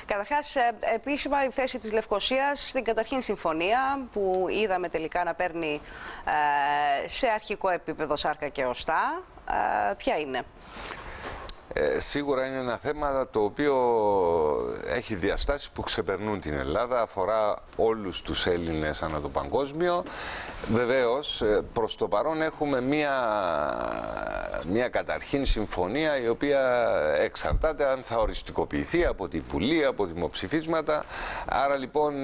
Καταρχάς, επίσημα η θέση της Λευκωσίας στην καταρχήν συμφωνία που είδαμε τελικά να παίρνει σε αρχικό επίπεδο σάρκα και οστά, ποια είναι? Σίγουρα είναι ένα θέμα το οποίο έχει διαστάσεις που ξεπερνούν την Ελλάδα, αφορά όλους τους Έλληνες ανά το παγκόσμιο. Βεβαίως, προς το παρόν έχουμε μια καταρχήν συμφωνία η οποία εξαρτάται αν θα οριστικοποιηθεί από τη Βουλή, από δημοψηφίσματα. Άρα λοιπόν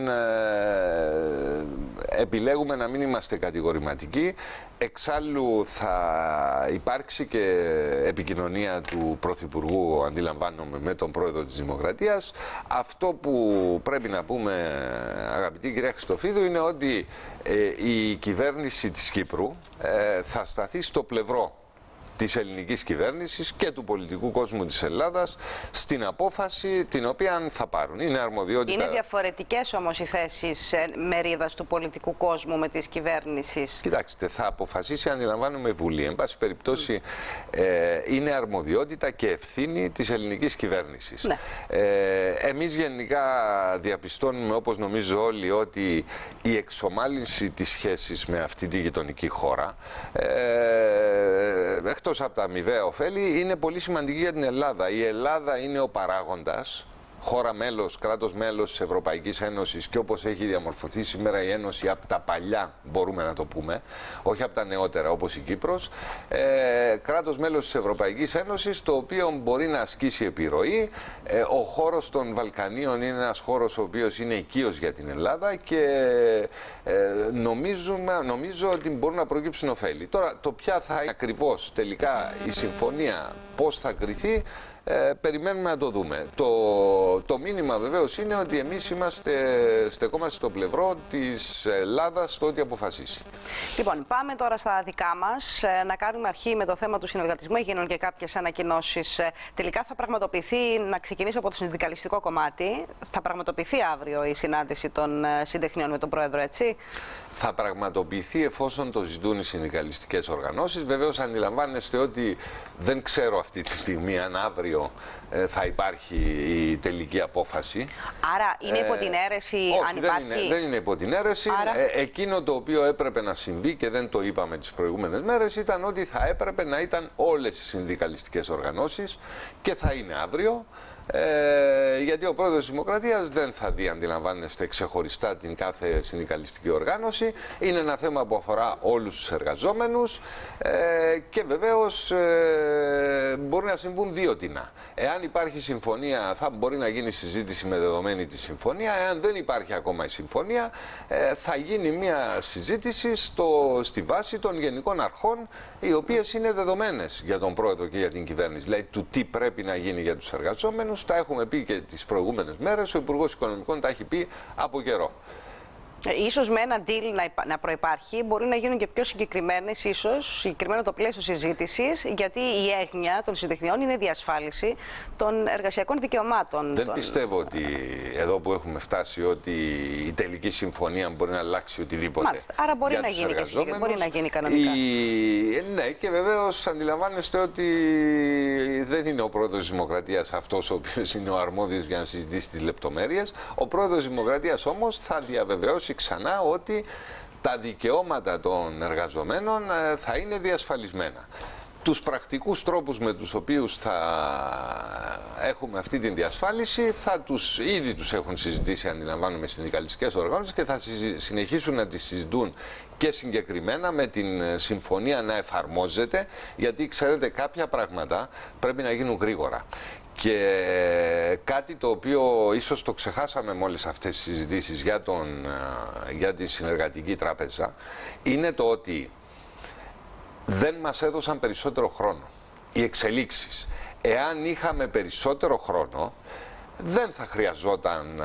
επιλέγουμε να μην είμαστε κατηγορηματικοί. Εξάλλου θα υπάρξει και επικοινωνία του Πρωθυπουργού, αντιλαμβάνομαι, με τον Πρόεδρο της Δημοκρατίας. Αυτό που πρέπει να πούμε, αγαπητή κυρία Χριστοφίδου, είναι ότι η κυβέρνηση της Κύπρου θα σταθεί στο πλευρό της ελληνικής κυβέρνησης και του πολιτικού κόσμου της Ελλάδας στην απόφαση την οποία θα πάρουν. Είναι αρμοδιότητα. Είναι διαφορετικές όμως οι θέσεις μερίδας του πολιτικού κόσμου με της κυβέρνησης. Κοιτάξτε, θα αποφασίσει, αντιλαμβάνομαι, η Βουλή. Εν πάση περιπτώσει, είναι αρμοδιότητα και ευθύνη της ελληνικής κυβέρνησης. Ναι. Εμείς γενικά διαπιστώνουμε, όπως νομίζω όλοι, ότι η εξομάλυνση της σχέσης με αυτή τη γειτονική χώρα, εκτός από τα αμοιβαία ωφέλη, είναι πολύ σημαντική για την Ελλάδα. Η Ελλάδα είναι ο παράγοντας, χώρα μέλος, κράτος μέλος της Ευρωπαϊκής Ένωσης, και όπως έχει διαμορφωθεί σήμερα η Ένωση από τα παλιά, μπορούμε να το πούμε, όχι από τα νεότερα όπως η Κύπρος, κράτος μέλος της Ευρωπαϊκής Ένωσης, το οποίο μπορεί να ασκήσει επιρροή. Ο χώρος των Βαλκανίων είναι ένας χώρος ο οποίος είναι οικείος για την Ελλάδα και νομίζω ότι μπορούν να προκύψουν ωφέλη. Τώρα, το ποια θα είναι ακριβώς τελικά η συμφωνία, πώς θα κριθεί, περιμένουμε να το δούμε. Το μήνυμα βεβαίως είναι ότι εμείς στεκόμαστε στο πλευρό της Ελλάδας στο ό,τι αποφασίσει. Λοιπόν, πάμε τώρα στα δικά μας. Να κάνουμε αρχή με το θέμα του συνεργατισμού. Έγιναν και κάποιες ανακοινώσεις. Τελικά θα πραγματοποιηθεί, να ξεκινήσω από το συνδικαλιστικό κομμάτι, θα πραγματοποιηθεί αύριο η συνάντηση των συντεχνιών με τον Πρόεδρο, έτσι? Θα πραγματοποιηθεί εφόσον το ζητούν οι συνδικαλιστικές οργανώσεις. Βεβαίως αντιλαμβάνεστε ότι δεν ξέρω αυτή τη στιγμή αν αύριο θα υπάρχει η τελική απόφαση. Άρα είναι υπό την αίρεση, αν υπάρχει? Δεν είναι υπό την αίρεση. Άρα... Εκείνο το οποίο έπρεπε να συμβεί και δεν το είπαμε τις προηγούμενες μέρες ήταν ότι θα έπρεπε να ήταν όλες οι συνδικαλιστικές οργανώσεις και θα είναι αύριο. Γιατί ο Πρόεδρος της Δημοκρατίας δεν θα δει, αντιλαμβάνεστε, ξεχωριστά την κάθε συνδικαλιστική οργάνωση. Είναι ένα θέμα που αφορά όλους τους εργαζόμενους και βεβαίως μπορεί να συμβούν δύο τινά. Εάν υπάρχει συμφωνία, θα μπορεί να γίνει συζήτηση με δεδομένη τη συμφωνία. Εάν δεν υπάρχει ακόμα η συμφωνία, θα γίνει μια συζήτηση στη βάση των γενικών αρχών, οι οποίες είναι δεδομένες για τον Πρόεδρο και για την κυβέρνηση. Δηλαδή, του τι πρέπει να γίνει για τους εργαζόμενους. Τα έχουμε πει και τις προηγούμενες μέρες, ο Υπουργός Οικονομικών τα έχει πει από καιρό. Ίσως με ένα deal να προϋπάρχει, μπορεί να γίνουν και πιο συγκεκριμένες, ίσως συγκεκριμένο το πλαίσιο συζήτησης, γιατί η έγνοια των συντεχνιών είναι η διασφάλιση των εργασιακών δικαιωμάτων. Δεν πιστεύω ότι εδώ που έχουμε φτάσει ότι η τελική συμφωνία μπορεί να αλλάξει οτιδήποτε. Μάλιστα. Άρα μπορεί να γίνει και μπορεί να γίνει κανονικά. Ναι, και βεβαίως αντιλαμβάνεστε ότι δεν είναι ο Πρόεδρος της Δημοκρατίας αυτός ο οποίος είναι ο αρμόδιος για να συζητήσει τις λεπτομέρειες. Ο Πρόεδρος της Δημοκρατίας όμως θα διαβεβαιώσει ξανά ότι τα δικαιώματα των εργαζομένων θα είναι διασφαλισμένα. Τους πρακτικούς τρόπους με τους οποίους θα έχουμε αυτή την διασφάλιση ήδη τους έχουν συζητήσει, αντιλαμβάνομαι, συνδικαλιστικές οργανώσεις και θα συνεχίσουν να τις συζητούν και συγκεκριμένα με την συμφωνία να εφαρμόζεται, γιατί ξέρετε κάποια πράγματα πρέπει να γίνουν γρήγορα. Και κάτι το οποίο ίσως το ξεχάσαμε με όλες αυτές τις συζητήσεις για τη συνεργατική τράπεζα είναι το ότι δεν μας έδωσαν περισσότερο χρόνο οι εξελίξεις. Εάν είχαμε περισσότερο χρόνο δεν θα χρειαζόταν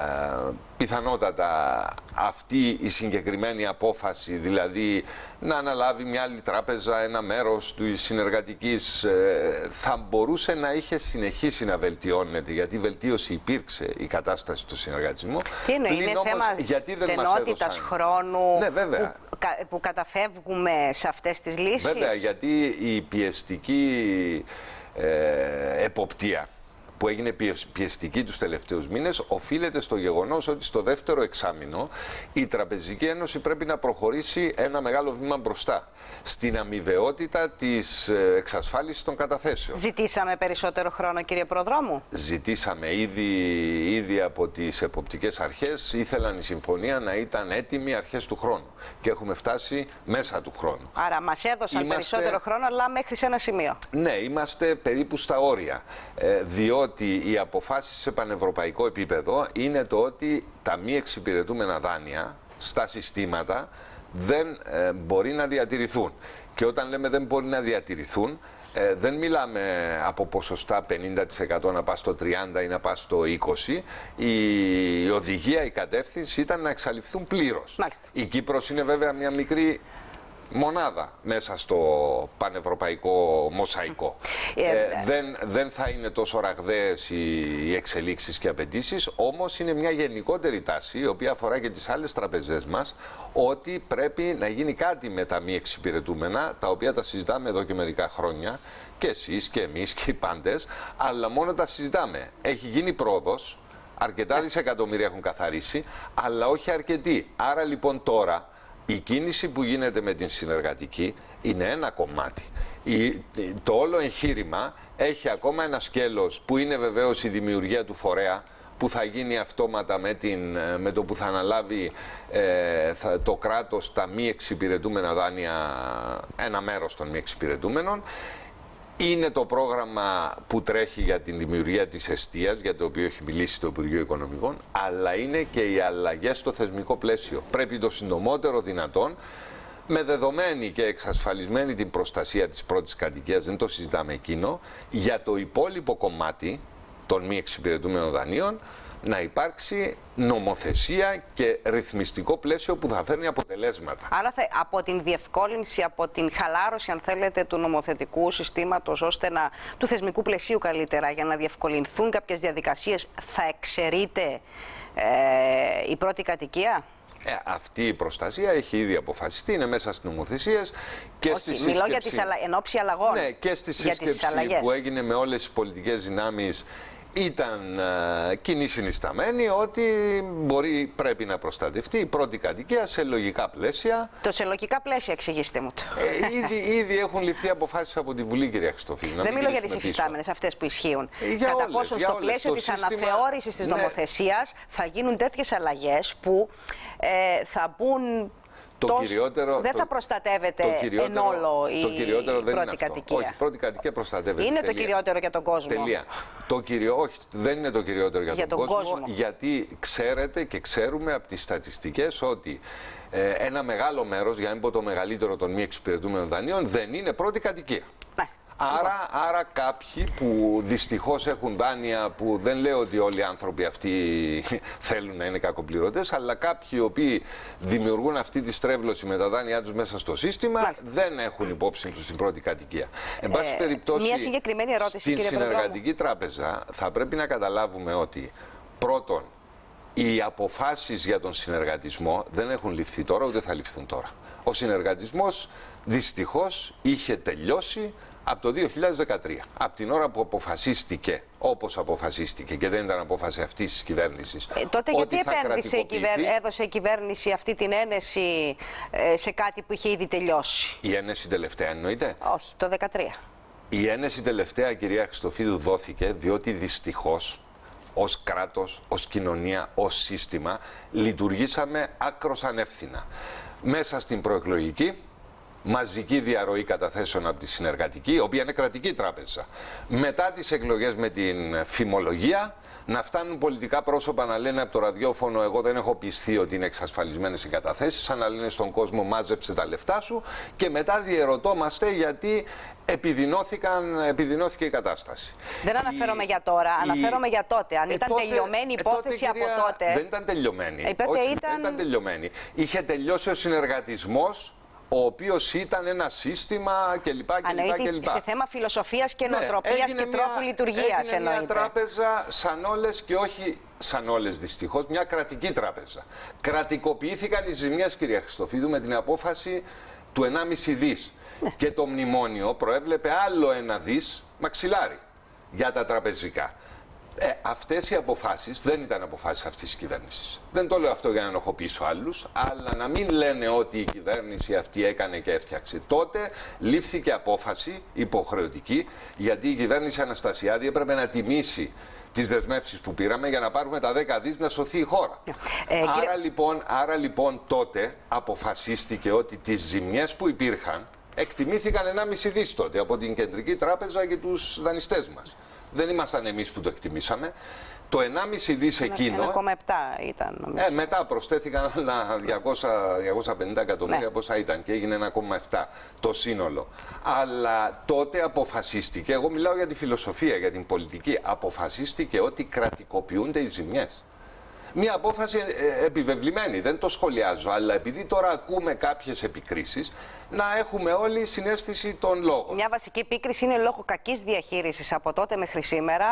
πιθανότατα αυτή η συγκεκριμένη απόφαση, δηλαδή να αναλάβει μια άλλη τράπεζα ένα μέρος της συνεργατικής. Θα μπορούσε να είχε συνεχίσει να βελτιώνεται, γιατί η βελτίωση υπήρξε, η κατάσταση του συνεργατισμού. Τι εννοεί, είναι όμως, θέμα στενότητας χρόνου, ναι, που καταφεύγουμε σε αυτές τις λύσεις. Βέβαια, γιατί η πιεστική εποπτεία που έγινε πιεστική τους τελευταίους μήνες, οφείλεται στο γεγονός ότι στο δεύτερο εξάμηνο η Τραπεζική Ένωση πρέπει να προχωρήσει ένα μεγάλο βήμα μπροστά στην αμοιβαιότητα της εξασφάλισης των καταθέσεων. Ζητήσαμε περισσότερο χρόνο, κύριε Προδρόμου. Ζητήσαμε ήδη από τις εποπτικές αρχές, ήθελαν η συμφωνία να ήταν έτοιμη αρχές του χρόνου και έχουμε φτάσει μέσα του χρόνου. Άρα μας έδωσαν περισσότερο χρόνο, αλλά μέχρι σε ένα σημείο. Ναι, είμαστε περίπου στα όρια, διότι οι αποφάσεις σε πανευρωπαϊκό επίπεδο είναι το ότι τα μη εξυπηρετούμενα δάνεια στα συστήματα δεν μπορεί να διατηρηθούν. Και όταν λέμε δεν μπορεί να διατηρηθούν, δεν μιλάμε από ποσοστά 50% να πάει στο 30% ή να πάει στο 20%. Η οδηγία, η κατεύθυνση ήταν να εξαλειφθούν πλήρως. Μάλιστα. Η Κύπρος είναι βέβαια μια μικρή μονάδα μέσα στο πανευρωπαϊκό μοσαϊκό. Δεν θα είναι τόσο ραγδαίες οι εξελίξεις και απαιτήσεις, όμως είναι μια γενικότερη τάση, η οποία αφορά και τις άλλες τραπεζές μας, ότι πρέπει να γίνει κάτι με τα μη εξυπηρετούμενα, τα οποία τα συζητάμε εδώ και μερικά χρόνια, και εσείς και εμείς και οι πάντες, αλλά μόνο τα συζητάμε. Έχει γίνει πρόοδος, αρκετά δισεκατομμύρια έχουν καθαρίσει, αλλά όχι αρκετή. Άρα λοιπόν τώρα η κίνηση που γίνεται με την συνεργατική είναι ένα κομμάτι. Το όλο εγχείρημα έχει ακόμα ένα σκέλος που είναι βεβαίως η δημιουργία του φορέα, που θα γίνει αυτόματα με το που θα αναλάβει το κράτος τα μη εξυπηρετούμενα δάνεια, ένα μέρος των μη εξυπηρετούμενων. Είναι το πρόγραμμα που τρέχει για την δημιουργία της εστίας, για το οποίο έχει μιλήσει το Υπουργείο Οικονομικών, αλλά είναι και οι αλλαγές στο θεσμικό πλαίσιο. Πρέπει το συντομότερο δυνατόν, με δεδομένη και εξασφαλισμένη την προστασία της πρώτης κατοικίας, δεν το συζητάμε εκείνο, για το υπόλοιπο κομμάτι των μη εξυπηρετούμενων δανείων, να υπάρξει νομοθεσία και ρυθμιστικό πλαίσιο που θα φέρνει αποτελέσματα. Άρα από την διευκόλυνση, από την χαλάρωση, αν θέλετε, του νομοθετικού συστήματος, ώστε του θεσμικού πλαισίου καλύτερα, για να διευκολυνθούν κάποιες διαδικασίες, θα εξαιρείται η πρώτη κατοικία. Αυτή η προστασία έχει ήδη αποφασιστεί, είναι μέσα στις νομοθεσίες και στη σύσκεψη. Μιλώ για τις εν ώψη αλλαγών. Ναι, και στη σύσκεψη που έγινε με όλες τις πολιτικές δυνάμεις. Ήταν κοινή συνισταμένη ότι πρέπει να προστατευτεί η πρώτη κατοικία σε λογικά πλαίσια. Το σε λογικά πλαίσια, εξηγήστε μου το. Ήδη έχουν ληφθεί αποφάσεις από τη Βουλή, κυρία Χριστοφίλη. Δεν μιλώ για τις υφιστάμενες αυτές που ισχύουν. Κατά πόσο στο πλαίσιο της αναθεώρησης της νομοθεσίας θα γίνουν τέτοιες αλλαγές που θα μπουν. Δεν θα προστατεύεται εν όλο η πρώτη κατοικία. Όχι, η πρώτη κατοικία προστατεύεται. Είναι το κυριότερο για τον κόσμο. Τελεία. Όχι, δεν είναι το κυριότερο για τον κόσμο. Γιατί ξέρετε και ξέρουμε από τις στατιστικές ότι ένα μεγάλο μέρος, για να μην πω το μεγαλύτερο των μη εξυπηρετούμενων δανείων, δεν είναι πρώτη κατοικία. Άρα κάποιοι που δυστυχώς έχουν δάνεια, που δεν λέω ότι όλοι οι άνθρωποι αυτοί θέλουν να είναι κακοπληρωτές, αλλά κάποιοι οι οποίοι δημιουργούν αυτή τη στρέβλωση με τα δάνειά τους μέσα στο σύστημα, δεν έχουν υπόψη τους την πρώτη κατοικία. Εν πάση περιπτώσει, μια συγκεκριμένη ερώτηση, στην συνεργατική τράπεζα θα πρέπει να καταλάβουμε ότι πρώτον, οι αποφάσεις για τον συνεργατισμό δεν έχουν ληφθεί τώρα, ούτε θα ληφθούν τώρα. Ο συνεργατισμός δυστυχώς είχε τελειώσει από το 2013, από την ώρα που αποφασίστηκε όπως αποφασίστηκε, και δεν ήταν απόφαση αυτής της κυβέρνησης. Τότε γιατί έδωσε η κυβέρνηση αυτή την ένεση σε κάτι που είχε ήδη τελειώσει? Η ένεση τελευταία εννοείται? Όχι, το 2013. Η ένεση τελευταία, κυρία Χριστοφίδου, δόθηκε διότι δυστυχώς ως κράτος, ως κοινωνία, ως σύστημα λειτουργήσαμε άκρως ανεύθυνα. Μέσα στην προεκλογική μαζική διαρροή καταθέσεων από τη συνεργατική, η οποία είναι κρατική τράπεζα. Μετά τις εκλογές με την φημολογία, να φτάνουν πολιτικά πρόσωπα να λένε από το ραδιόφωνο: εγώ δεν έχω πιστεί ότι είναι εξασφαλισμένες οι καταθέσεις, σαν να λένε στον κόσμο: μάζεψε τα λεφτά σου. Και μετά διερωτόμαστε γιατί επιδεινώθηκε η κατάσταση. Δεν αναφέρομαι για τώρα, αναφέρομαι για τότε. Αν ήταν τελειωμένη η υπόθεση από τότε. Δεν ήταν τελειωμένη. Δεν ήταν τελειωμένη. Είχε τελειώσει ο συνεργατισμός, ο οποίος ήταν ένα σύστημα κλπ. Σε θέμα φιλοσοφίας και νοοτροπίας και τρόπου λειτουργίας. Έγινε μια τράπεζα σαν όλες, και όχι σαν όλες δυστυχώς, μια κρατική τράπεζα. Κρατικοποιήθηκαν οι ζημιές, κυρία Χριστοφίδου, με την απόφαση του 1,5 δις. Και το μνημόνιο προέβλεπε άλλο 1 δις μαξιλάρι για τα τραπεζικά. Αυτές οι αποφάσεις δεν ήταν αποφάσεις αυτής της κυβέρνησης. Δεν το λέω αυτό για να ενοχοποιήσω άλλους, αλλά να μην λένε ότι η κυβέρνηση αυτή έκανε και έφτιαξε. Τότε λήφθηκε απόφαση υποχρεωτική, γιατί η κυβέρνηση Αναστασιάδη έπρεπε να τις δεσμεύσεις που πήραμε για να πάρουμε τα 10 δις να σωθεί η χώρα. Άρα λοιπόν τότε αποφασίστηκε ότι τις ζημιές που υπήρχαν εκτιμήθηκαν 1,5 δις τότε από την Κεντρική Τράπεζα και τους δανειστές μας. Δεν ήμασταν εμείς που το εκτιμήσαμε. Το 1,5 δις εκείνο... 1,7 ήταν. Μετά προσθέθηκαν άλλα 250 εκατομμύρια πόσα ήταν και έγινε 1,7 το σύνολο. Αλλά τότε αποφασίστηκε, εγώ μιλάω για τη φιλοσοφία, για την πολιτική, αποφασίστηκε ότι κρατικοποιούνται οι ζημιές. Μια απόφαση επιβεβλημένη, δεν το σχολιάζω, αλλά επειδή τώρα ακούμε κάποιες επικρίσεις, να έχουμε όλοι συναίσθηση των λόγων. Μια βασική επίκριση είναι λόγω κακής διαχείρισης από τότε μέχρι σήμερα.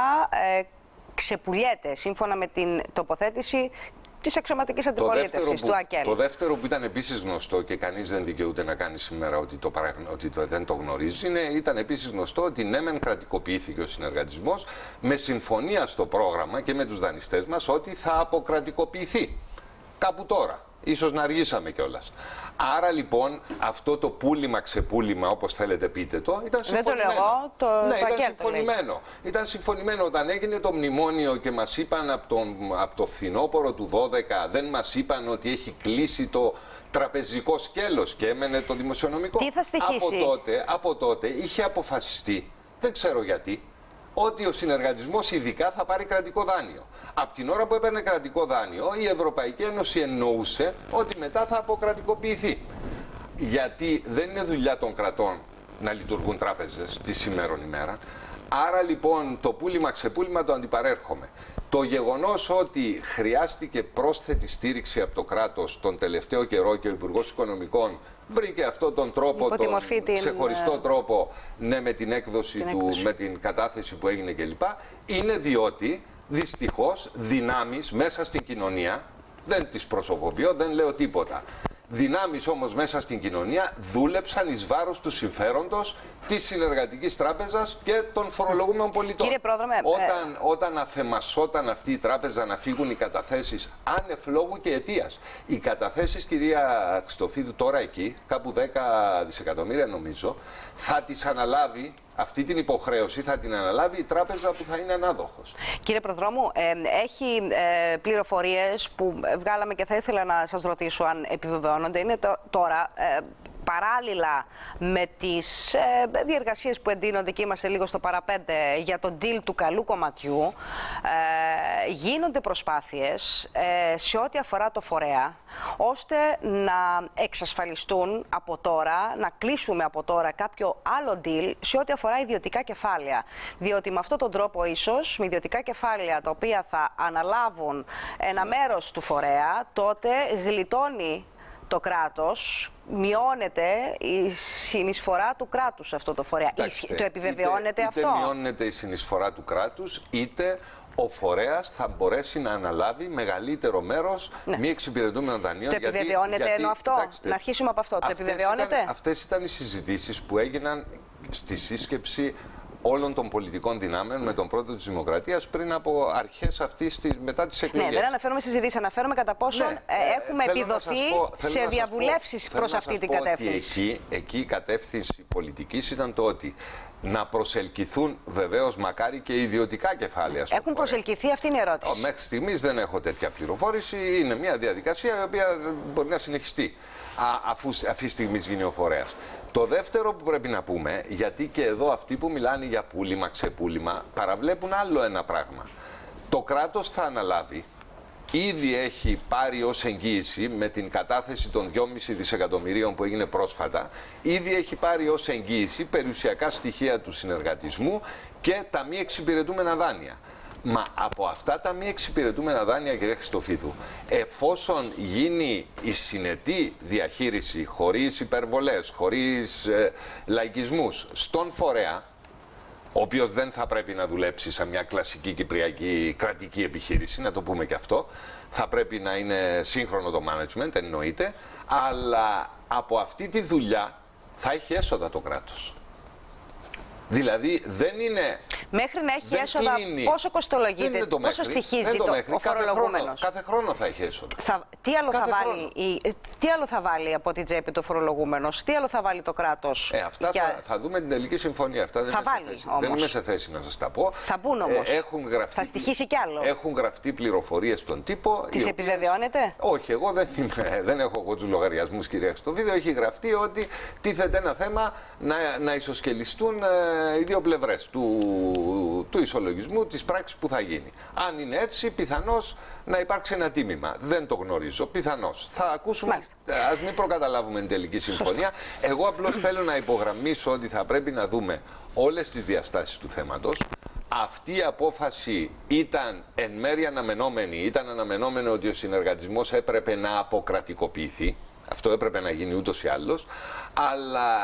Ξεπουλιέται σύμφωνα με την τοποθέτηση της αξιωματικής αντιπολίτευσης του ΑΚΕΛ. Το δεύτερο που ήταν επίσης γνωστό και κανείς δεν δικαιούται να κάνει σήμερα ότι δεν το γνωρίζει, ήταν επίσης γνωστό ότι ναι μεν κρατικοποιήθηκε ο συνεργατισμός με συμφωνία στο πρόγραμμα και με τους δανειστές μας ότι θα αποκρατικοποιηθεί κάπου τώρα. Ίσως να αργήσαμε κιόλας. Άρα λοιπόν αυτό το πούλημα ξεπούλημα, όπως θέλετε πείτε το, ήταν συμφωνημένο. Δεν το λέω εγώ, ήταν συμφωνημένο. Ήταν συμφωνημένο όταν έγινε το μνημόνιο και μας είπαν από το φθινόπωρο του 12, δεν μας είπαν ότι έχει κλείσει το τραπεζικό σκέλος και έμενε το δημοσιονομικό. Τι θα στοιχήσει? Από τότε είχε αποφασιστεί, δεν ξέρω γιατί, ότι ο συνεργατισμός ειδικά θα πάρει κρατικό δάνειο. Από την ώρα που έπαιρνε κρατικό δάνειο, η Ευρωπαϊκή Ένωση εννοούσε ότι μετά θα αποκρατικοποιηθεί. Γιατί δεν είναι δουλειά των κρατών να λειτουργούν τράπεζες τη σήμερον ημέρα. Άρα λοιπόν το πούλημα ξεπούλημα το αντιπαρέρχομαι. Το γεγονός ότι χρειάστηκε πρόσθετη στήριξη από το κράτος τον τελευταίο καιρό και ο Υπουργός Οικονομικών βρήκε αυτόν τον τρόπο, τον ξεχωριστό τρόπο, ναι, με την έκδοση με την κατάθεση που έγινε κλπ. Είναι διότι δυστυχώς δυνάμεις μέσα στην κοινωνία, δεν τις προσωποποιώ, δεν λέω τίποτα, δυνάμεις όμως μέσα στην κοινωνία δούλεψαν εις βάρος του συμφέροντος της Συνεργατικής Τράπεζας και των φορολογούμενων πολιτών. Κύριε Πρόδρομε, όταν αφεμασόταν αυτή η τράπεζα να φύγουν οι καταθέσεις άνευ λόγου και αιτίας. Οι καταθέσεις, κυρία Χριστοφίδου, τώρα εκεί, κάπου 10 δισεκατομμύρια νομίζω, θα τις αναλάβει, αυτή την υποχρέωση θα την αναλάβει η τράπεζα που θα είναι ανάδοχος. Κύριε Προδρόμου, έχει πληροφορίες που βγάλαμε και θα ήθελα να σας ρωτήσω αν επιβεβαιώνονται. Είναι τώρα παράλληλα με τις διεργασίες που εντείνονται και είμαστε λίγο στο παραπέντε για τον deal του καλού κομματιού, γίνονται προσπάθειες σε ό,τι αφορά το φορέα, ώστε να εξασφαλιστούν από τώρα, να κλείσουμε από τώρα κάποιο άλλο deal σε ό,τι αφορά ιδιωτικά κεφάλαια. Διότι με αυτόν τον τρόπο ίσως, με ιδιωτικά κεφάλαια τα οποία θα αναλάβουν ένα μέρος του φορέα, τότε γλιτώνει το κράτος, μειώνεται η συνεισφορά του κράτους σε αυτό το φορέα. Το επιβεβαιώνεται αυτό? Είτε μειώνεται η συνεισφορά του κράτους, είτε ο φορέας θα μπορέσει να αναλάβει μεγαλύτερο μέρος μη εξυπηρετούμενων δανείων. Το επιβεβαιώνεται ενώ αυτό? Κοιτάξτε, να αρχίσουμε από αυτό. Το επιβεβαιώνεται? Αυτές ήταν οι συζητήσεις που έγιναν στη σύσκεψη όλων των πολιτικών δυνάμεων με τον πρόεδρο της Δημοκρατίας πριν από αρχές μετά τις εκλογές. Ναι, δεν αναφέρομαι συζητήσεις, αναφέρομαι κατά πόσον έχουμε επιδοθεί σε διαβουλεύσεις προς αυτή την κατεύθυνση. Εκεί η κατεύθυνση πολιτικής ήταν το ότι να προσελκυθούν βεβαίως μακάρι και ιδιωτικά κεφάλαια. Έχουν προσελκυθεί, αυτή είναι η ερώτηση. Μέχρι στιγμής δεν έχω τέτοια πληροφόρηση. Είναι μια διαδικασία η οποία μπορεί να συνεχιστεί αφού αυτή τη στιγμή γίνει ο φορέας. Το δεύτερο που πρέπει να πούμε, γιατί και εδώ αυτοί που μιλάνε για πούλημα, ξεπούλημα, παραβλέπουν άλλο ένα πράγμα. Το κράτος θα αναλάβει, ήδη έχει πάρει ως εγγύηση με την κατάθεση των 2,5 δισεκατομμυρίων που έγινε πρόσφατα, ήδη έχει πάρει ως εγγύηση περιουσιακά στοιχεία του συνεργατισμού και τα μη εξυπηρετούμενα δάνεια. Μα από αυτά τα μη εξυπηρετούμενα δάνεια, κύριε Χριστοφίδου, εφόσον γίνει η συνετή διαχείριση, χωρίς υπερβολές, χωρίς λαϊκισμούς, στον φορέα, ο οποίος δεν θα πρέπει να δουλέψει σε μια κλασική κυπριακή κρατική επιχείρηση, να το πούμε και αυτό, θα πρέπει να είναι σύγχρονο το management, εννοείται, αλλά από αυτή τη δουλειά θα έχει έσοδα το κράτος. Δηλαδή δεν είναι. Μέχρι να έχει έσοδα, πόσο κοστολογείται, πόσο στοιχίζει ο φορολογούμενος? Κάθε χρόνο θα έχει έσοδα. Τι άλλο θα βάλει από την τσέπη του φορολογούμενος, τι άλλο θα βάλει το κράτος? Αυτά θα δούμε την τελική συμφωνία. Αυτά δεν είμαι σε θέση να σας τα πω. Θα μπουν όμως. Θα στοιχίσει κι άλλο. Έχουν γραφτεί πληροφορίες στον τύπο. Τις επιβεβαιώνετε? Όχι, εγώ δεν έχω εγώ τους λογαριασμούς, κυρία. Στο βίντεο έχει γραφτεί ότι τίθεται ένα θέμα να ισοσκελιστούν οι δύο πλευρές του ισολογισμού της πράξης που θα γίνει. Αν είναι έτσι, πιθανώς να υπάρξει ένα τίμημα. Δεν το γνωρίζω. Πιθανώς. Θα ακούσουμε. Ας μην προκαταλάβουμε την τελική συμφωνία. Εγώ απλώς θέλω να υπογραμμίσω ότι θα πρέπει να δούμε όλες τις διαστάσεις του θέματος. Αυτή η απόφαση ήταν εν μέρει αναμενόμενη. Ήταν αναμενόμενο ότι ο συνεργατισμός έπρεπε να αποκρατικοποιηθεί. Αυτό έπρεπε να γίνει ούτως ή άλλως. Αλλά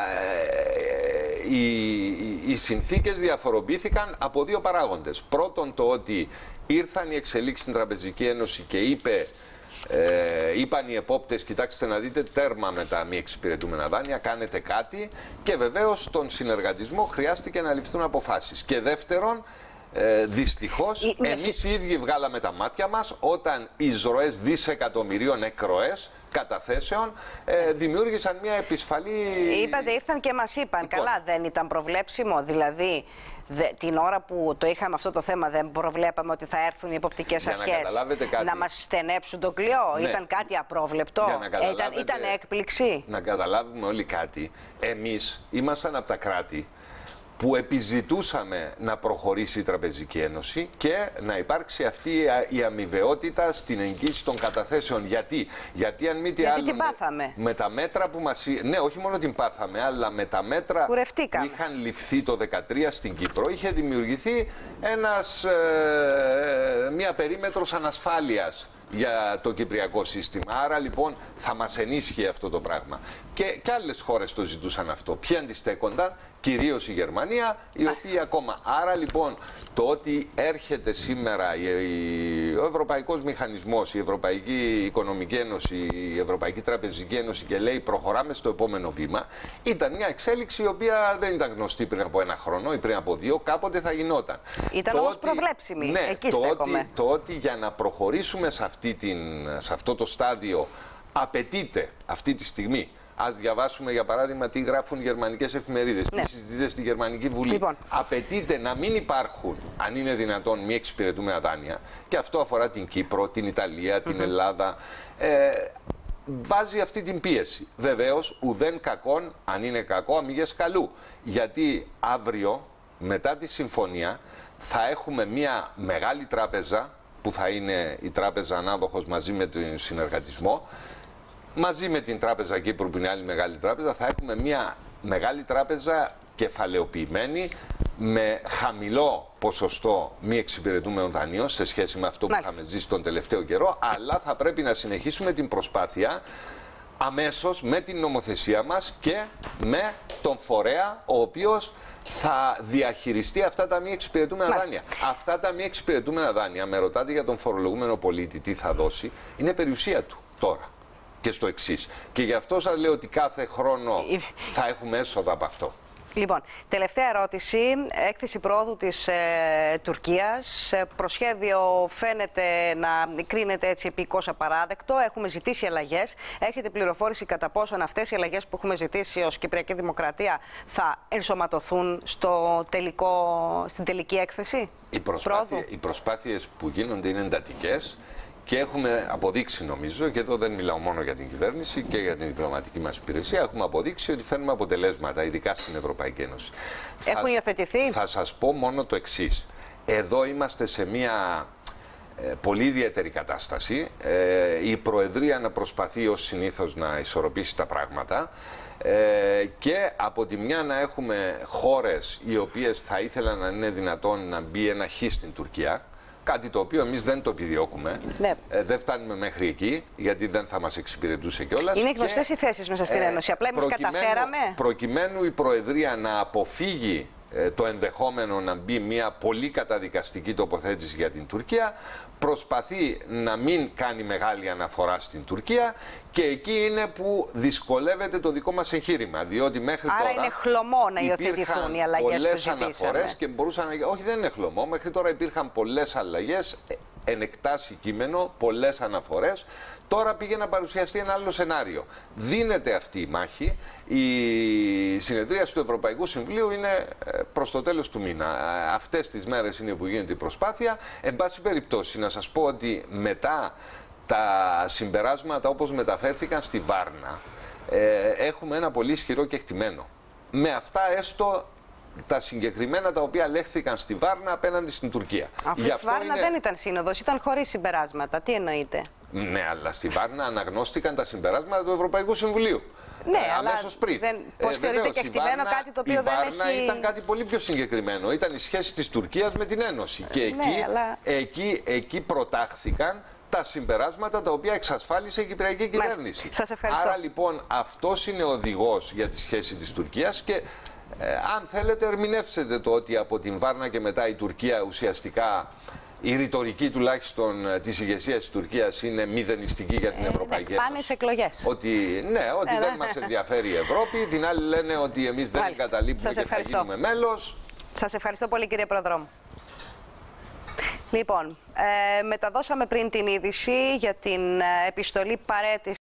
οι συνθήκες διαφοροποιήθηκαν από δύο παράγοντες. Πρώτον, το ότι ήρθαν οι εξελίξεις στην Τραπεζική Ένωση και είπαν οι επόπτες, κοιτάξτε να δείτε, τέρμα με τα μη εξυπηρετούμενα δάνεια, κάνετε κάτι. Και βεβαίως στον συνεργατισμό χρειάστηκε να ληφθούν αποφάσεις. Και δεύτερον, δυστυχώς, εμείς οι ίδιοι βγάλαμε τα μάτια μας όταν οι εισρωές δισεκατομμυρίων εκροές καταθέσεων δημιούργησαν μια επισφαλή. Είπατε, ήρθαν και μας είπαν. Καλά, δεν ήταν προβλέψιμο? Δηλαδή, την ώρα που το είχαμε αυτό το θέμα, δεν προβλέπαμε ότι θα έρθουν οι εποπτικές αρχές να μας στενέψουν το κλειό? Ναι. Ήταν κάτι απρόβλεπτο? Ήταν έκπληξη? Να καταλάβουμε όλοι κάτι. Εμείς ήμασταν από τα κράτη που επιζητούσαμε να προχωρήσει η Τραπεζική Ένωση και να υπάρξει αυτή η αμοιβαιότητα στην εγγύηση των καταθέσεων. Γιατί αν μη τι άλλο, την πάθαμε. Με τα μέτρα που μας... Ναι, όχι μόνο την πάθαμε, αλλά με τα μέτρα που είχαν ληφθεί το 2013 στην Κύπρο, είχε δημιουργηθεί μια περίμετρος ανασφάλειας για το κυπριακό σύστημα. Άρα λοιπόν θα μας ενίσχυε αυτό το πράγμα. Και άλλες χώρες το ζητούσαν αυτό. Ποιοι αντιστέκονταν? Κυρίως η Γερμανία, η οποία ακόμα. Άρα λοιπόν το ότι έρχεται σήμερα ο Ευρωπαϊκός Μηχανισμός, η Ευρωπαϊκή Οικονομική Ένωση, η Ευρωπαϊκή Τραπεζική Ένωση και λέει προχωράμε στο επόμενο βήμα, ήταν μια εξέλιξη η οποία δεν ήταν γνωστή πριν από ένα χρόνο ή πριν από δύο, κάποτε θα γινόταν. Ήταν όμως προβλέψιμη. Ναι, εκεί στέκομαι. Το ότι για να προχωρήσουμε σε αυτό το στάδιο απαιτείται αυτή τη στιγμή. Ας διαβάσουμε για παράδειγμα τι γράφουν οι γερμανικές εφημερίδες, τι συζητείται στη Γερμανική Βουλή. Λοιπόν. Απαιτείται να μην υπάρχουν, αν είναι δυνατόν, μη εξυπηρετούμενα δάνεια. Και αυτό αφορά την Κύπρο, την Ιταλία, την Ελλάδα. Βάζει αυτή την πίεση. Βεβαίως, ουδέν κακόν, αν είναι κακό, αμίγες καλού. Γιατί αύριο, μετά τη συμφωνία, θα έχουμε μια μεγάλη τράπεζα, που θα είναι η τράπεζα ανάδοχος μαζί με τον συνεργατισμό. Μαζί με την Τράπεζα Κύπρου, που είναι άλλη μεγάλη τράπεζα, θα έχουμε μια μεγάλη τράπεζα κεφαλαιοποιημένη με χαμηλό ποσοστό μη εξυπηρετούμενων δανείων σε σχέση με αυτό που είχαμε ζήσει τον τελευταίο καιρό, αλλά θα πρέπει να συνεχίσουμε την προσπάθεια αμέσως με την νομοθεσία μας και με τον φορέα ο οποίος θα διαχειριστεί αυτά τα μη εξυπηρετούμενα δάνεια. Αυτά τα μη εξυπηρετούμενα δάνεια, με ρωτάτε για τον φορολογούμενο πολίτη τι θα δώσει, είναι περιουσία του τώρα. Και στο εξής. Και γι' αυτό σας λέω ότι κάθε χρόνο θα έχουμε έσοδα από αυτό. Λοιπόν, τελευταία ερώτηση. Έκθεση πρόοδου της Τουρκίας. Προσχέδιο φαίνεται να κρίνεται έτσι επικώς απαράδεκτο. Έχουμε ζητήσει αλλαγές. Έχετε πληροφόρηση κατά πόσον αυτές οι αλλαγές που έχουμε ζητήσει ως Κυπριακή Δημοκρατία θα ενσωματωθούν στην τελική έκθεση? Οι προσπάθειες που γίνονται είναι εντατικές. Και έχουμε αποδείξει, νομίζω, και εδώ δεν μιλάω μόνο για την κυβέρνηση και για την διπλωματική μας υπηρεσία, έχουμε αποδείξει ότι φέρνουμε αποτελέσματα, ειδικά στην Ευρωπαϊκή Ένωση. Έχουν υιοθετηθεί. Θα σας πω μόνο το εξής. Εδώ είμαστε σε μια πολύ ιδιαίτερη κατάσταση. Η Προεδρία να προσπαθεί ως συνήθως να ισορροπήσει τα πράγματα. Και από τη μια να έχουμε χώρες οι οποίες θα ήθελαν να είναι δυνατόν να μπει ένα χ στην Τουρκία. Κάτι το οποίο εμείς δεν το επιδιώκουμε. Ναι. Δεν φτάνουμε μέχρι εκεί, γιατί δεν θα μας εξυπηρετούσε κιόλας. Είναι γνωστές οι θέσεις μέσα στην Ένωση. Απλά εμείς καταφέραμε. Προκειμένου η Προεδρία να αποφύγει το ενδεχόμενο να μπει μια πολύ καταδικαστική τοποθέτηση για την Τουρκία, προσπαθεί να μην κάνει μεγάλη αναφορά στην Τουρκία και εκεί είναι που δυσκολεύεται το δικό μας εγχείρημα, διότι μέχρι άρα τώρα είναι χλωμό να υιοθετηθούν οι αλλαγές που πολλές ζητήσαμε. αναφορές και μπορούσαν να... Όχι, δεν είναι χλωμό, μέχρι τώρα υπήρχαν πολλές αλλαγές, ενεκτάσει κείμενο, πολλές αναφορές. Τώρα πήγε να παρουσιαστεί ένα άλλο σενάριο. Δίνεται αυτή η μάχη. Η συνεδρίαση του Ευρωπαϊκού Συμβουλίου είναι προς το τέλος του μήνα. Αυτές τις μέρες είναι που γίνεται η προσπάθεια. Εν πάση περιπτώσει, να σας πω ότι μετά τα συμπεράσματα όπως μεταφέρθηκαν στη Βάρνα, έχουμε ένα πολύ ισχυρό κεκτημένο. Με αυτά έστω τα συγκεκριμένα τα οποία λέχθηκαν στη Βάρνα απέναντι στην Τουρκία. Αφού η Βάρνα δεν ήταν σύνοδος, ήταν χωρίς συμπεράσματα. Τι εννοείτε? Ναι, αλλά στη Βάρνα αναγνώστηκαν τα συμπεράσματα του Ευρωπαϊκού Συμβουλίου. Ναι, αμέσως πριν. Πώς θεωρείτε κεκτημένο κάτι το οποίο δεν έχει... Η Βάρνα ήταν κάτι πολύ πιο συγκεκριμένο. Ήταν η σχέση της Τουρκίας με την Ένωση. Και εκεί προτάχθηκαν τα συμπεράσματα τα οποία εξασφάλισε η Κυπριακή κυβέρνηση. Σας ευχαριστώ. Άρα λοιπόν αυτός είναι οδηγός για τη σχέση της Τουρκίας και αν θέλετε ερμηνεύσετε το ότι από την Βάρνα και μετά η Τουρκία ουσιαστικά, η ρητορική τουλάχιστον της ηγεσίας της Τουρκίας είναι μηδενιστική για την Ευρωπαϊκή Ένωση. Πάνε σε εκλογές. Ότι δεν μας ενδιαφέρει η Ευρώπη, την άλλη λένε ότι εμείς δεν εγκαταλείπουμε και θα γίνουμε μέλος. Σας ευχαριστώ πολύ, κύριε Προδρόμου. Λοιπόν, μεταδώσαμε πριν την είδηση για την επιστολή παραίτησης